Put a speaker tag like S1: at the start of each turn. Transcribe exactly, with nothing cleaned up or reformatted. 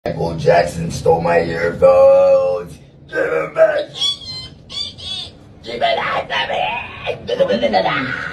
S1: Michael Jackson stole my earphones. Give them back. Give it back to me.